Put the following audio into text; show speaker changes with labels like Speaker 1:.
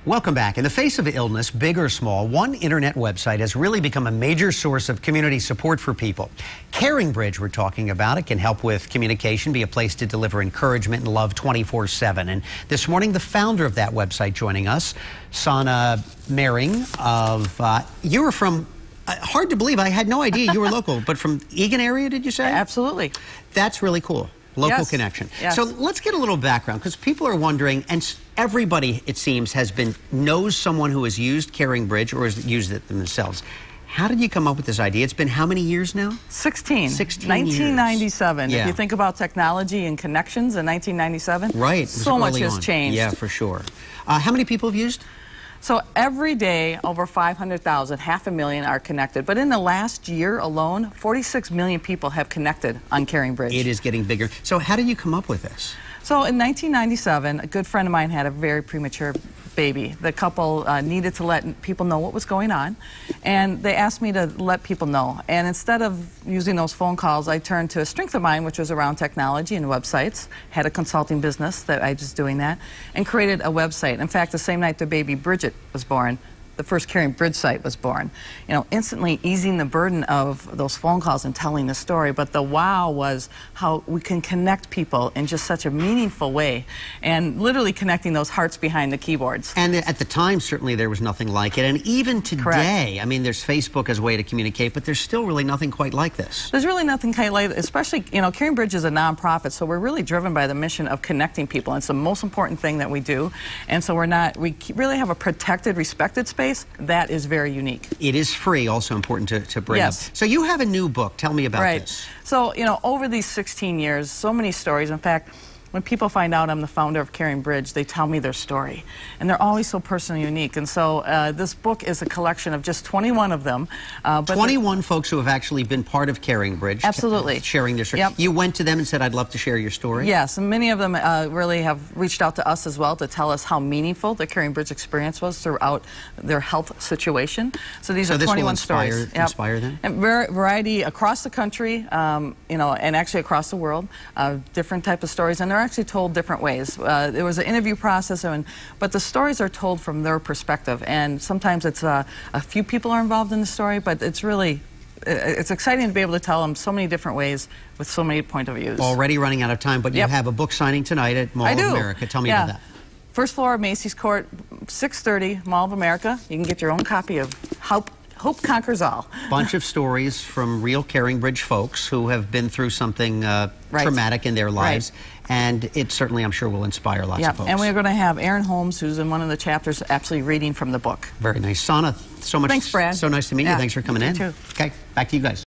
Speaker 1: Welcome back. In the face of illness, big or small, one internet website has really become a major source of community support for people. CaringBridge, we're talking about, it can help with communication, be a place to deliver encouragement and love 24/7. And this morning, the founder of that website joining us, Sana Mering you were from, hard to believe, I had no idea you were local, but from Egan area, did you say?
Speaker 2: Absolutely.
Speaker 1: That's really cool. Local connection.
Speaker 2: Yes.
Speaker 1: So let's get a little background, because people are wondering, and everybody, it seems, knows someone who has used CaringBridge or has used it themselves. How did you come up with this idea? It's been how many years now?
Speaker 2: 16.
Speaker 1: 16
Speaker 2: 1997.
Speaker 1: years.
Speaker 2: If you think about technology and connections in 1997,
Speaker 1: right.
Speaker 2: So much has changed.
Speaker 1: Yeah, for sure. How many people have used?
Speaker 2: So every day, over 500,000, 500,000 are connected. But in the last year alone, 46 million people have connected on CaringBridge.
Speaker 1: It is getting bigger. So how did you come up with this?
Speaker 2: So in 1997, a good friend of mine had a very premature baby. The couple needed to let people know what was going on, and they asked me to let people know. And instead of using those phone calls, I turned to a strength of mine, which was around technology and websites. Had a consulting business that I was doing that, and created a website. In fact, the same night their baby Bridget was born, the first CaringBridge site was born. You know, instantly easing the burden of those phone calls and telling the story. But the wow was how we can connect people in just such a meaningful way, and literally connecting those hearts behind the keyboards.
Speaker 1: And at the time, certainly there was nothing like it. And even today, correct. I mean, there's Facebook as a way to communicate, but there's still really nothing quite like this.
Speaker 2: There's really nothing quite like it, especially, you know, CaringBridge is a nonprofit, so we're really driven by the mission of connecting people. It's the most important thing that we do. And so we really have a protected, respected space. That is very unique.
Speaker 1: It is free, also important to bring
Speaker 2: yes.
Speaker 1: up. So you have a new book. Tell me about
Speaker 2: right.
Speaker 1: this.
Speaker 2: So, you know, over these 16 years, so many stories. In fact, when people find out I'm the founder of CaringBridge, they tell me their story. And they're always so personally unique. And so this book is a collection of just 21 of them.
Speaker 1: 21 folks who have actually been part of CaringBridge.
Speaker 2: Absolutely.
Speaker 1: Sharing their story.
Speaker 2: Yep.
Speaker 1: You went to them and said, I'd love to share your story?
Speaker 2: Yes, and many of them really have reached out to us as well to tell us how meaningful the CaringBridge experience was throughout their health situation. So these are 21 stories.
Speaker 1: Yep. Inspire them?
Speaker 2: And variety across the country, you know, and actually across the world, different type of stories. And they're actually told different ways. There was an interview process, but the stories are told from their perspective, and sometimes it's a few people are involved in the story, but it's really it's exciting to be able to tell them so many different ways with so many point of views.
Speaker 1: Already running out of time, but you have a book signing tonight at Mall of America. Tell me about that.
Speaker 2: First floor of Macy's Court, 6:30, Mall of America. You can get your own copy of Hope Conquers All.
Speaker 1: Bunch of stories from real CaringBridge folks who have been through something traumatic in their lives. Right. And it certainly, I'm sure, will inspire lots of folks.
Speaker 2: And we're going to have Aaron Holmes, who's in one of the chapters, absolutely reading from the book.
Speaker 1: Very nice. Sana, so much.
Speaker 2: Thanks, Brad.
Speaker 1: So nice to meet you. Thanks for coming in.
Speaker 2: You too.
Speaker 1: Okay, back to you guys.